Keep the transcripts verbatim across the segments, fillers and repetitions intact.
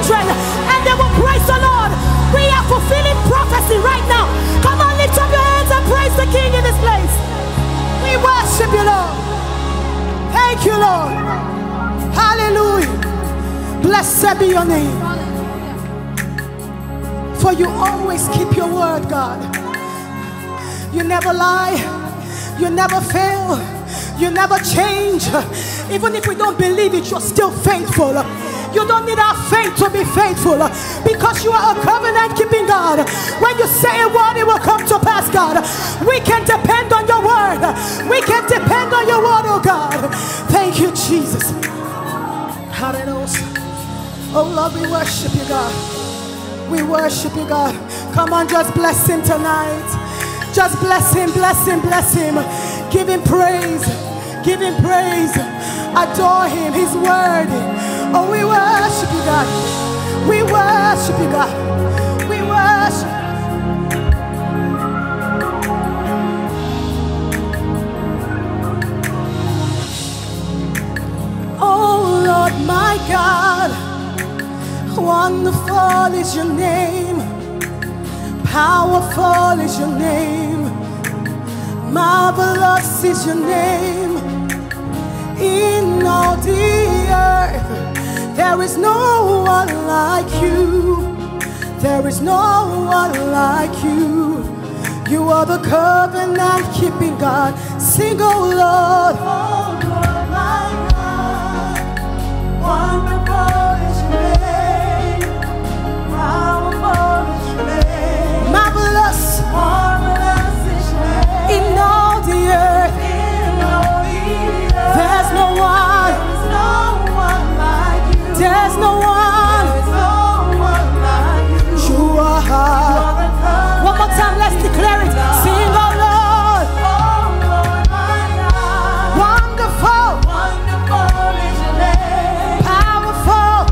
children, and they will praise the Lord. We are fulfilling prophecy right now. Come on, lift up your hands and praise the King in this place. We worship you, Lord. Thank you, Lord. Hallelujah. Blessed be your name. For you always keep your word, God. You never lie. You never fail. You never change. Even if we don't believe it, you're still faithful. You don't need our faith to be faithful, because you are a covenant-keeping God. When you say a word, it will come to pass, God. We can depend on your word. We can depend on your word, oh God. Thank you, Jesus. Hallelujah. Oh Lord, we worship you, God. We worship you, God. Come on, just bless him tonight. Just bless him, bless him, bless him. Give him praise. Give him praise. Adore him. He's worthy. Oh, we worship you, God. We worship you, God. We worship. Oh, Lord, my God. Wonderful is your name. Powerful is your name. Marvelous is your name. In all the earth, there is no one like you. There is no one like you. You are the covenant-keeping God. Sing, oh Lord. Oh Lord, my God. Wonderful is your name. Powerful is your name. Marvelous. Marvelous is your name. In all the earth. In all the earth. There's no one. There's no one like you. There's no one. There's no one like you. You are high. One more time, let's declare it. Sing, oh Lord. Oh Lord, my God. Wonderful. Wonderful is your name. Powerful.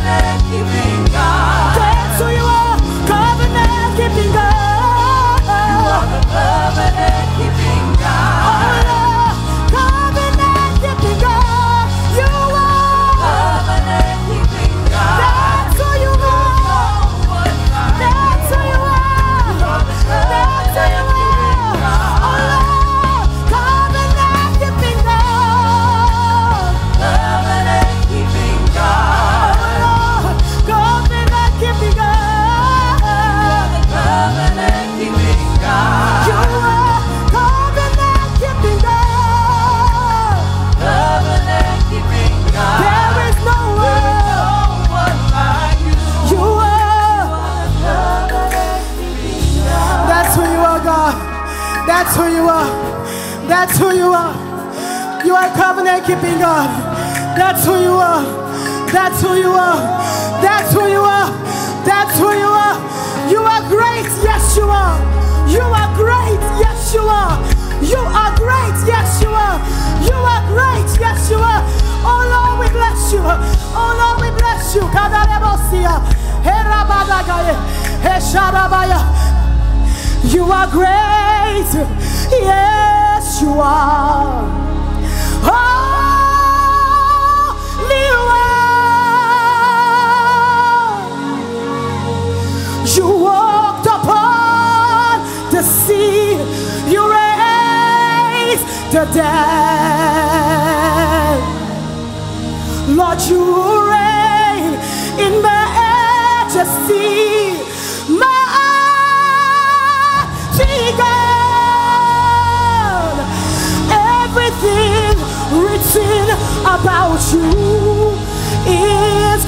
covenant keeping God. That's who you are, covenant keeping God. You are the covenant keeping God. Oh Lord, covenant keeping God. You are Covenant keeping God. That's who you are. That's who you are. That's who you are. Oh Lord, covenant keeping God. Covenant keeping God. Oh Lord, covenant keeping God. Covenant keeping God. You are covenant keeping God. Covenant keeping God. There is no one. No one like you. You are. Covenant keeping God. That's who you are, God. That's who you are. That's who you are. You are covenant keeping God. That's who you are. That's who you are. That's who you are. That's who you are. You are great. Yes, you are. You are great. Yes, you are. You are great. Yes, you are. You are great. Yes, you are. Oh Lord, we bless you. Oh Lord, we bless you. Kadarebosia. Herabadagaye. Hesharabaya. You are great. Yes, you are. Holy One. You walked upon the sea. You raised the dead. Lord, you reign in majesty. Mighty God, everything written about you is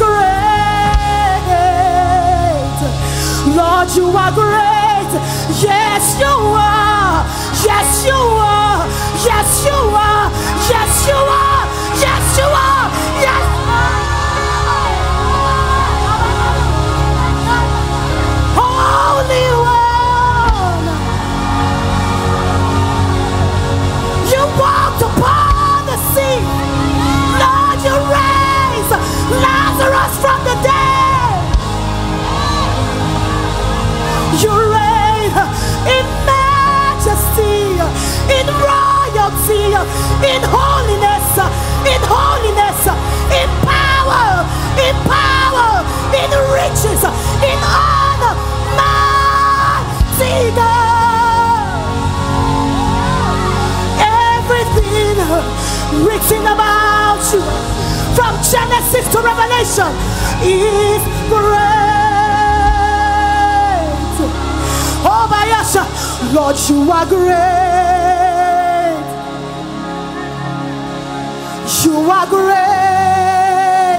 great. Lord, you are great. Yes, you are. Yes, you are. Yes, you are. Yes, you are. Yes, you are. Yes. Holy One, you walked upon the sea. Lord, you raised Lazarus from the dead. You reign in majesty, in royalty, in holiness, in holiness, in power, in power, in riches, in honor, mighty God. Everything written about you, from Genesis to Revelation, is great. Oh my gosh, Lord, you are great. You are great.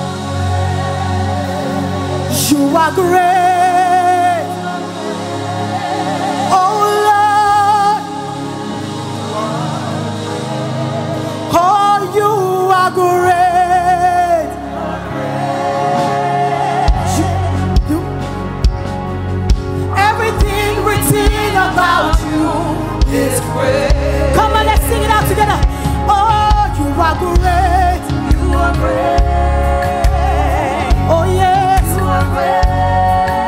You are great. Oh Lord. Oh, you are great. You, you, everything written about you is great. Come on, let's sing it out together. Oh, you are great. You are great. Oh yes. You are great.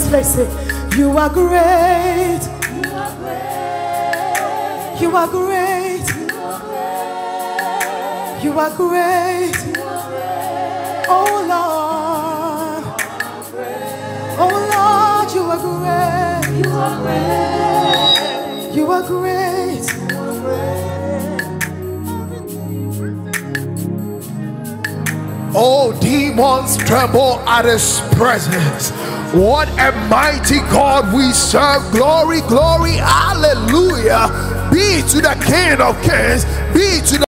this place. Say, you are great. You are great. You are great. Oh Lord. Oh Lord, you are great. You are great. You are great. All demons tremble at his presence. What a mighty God we serve. Glory, glory, hallelujah. Be to the King of Kings. Be to the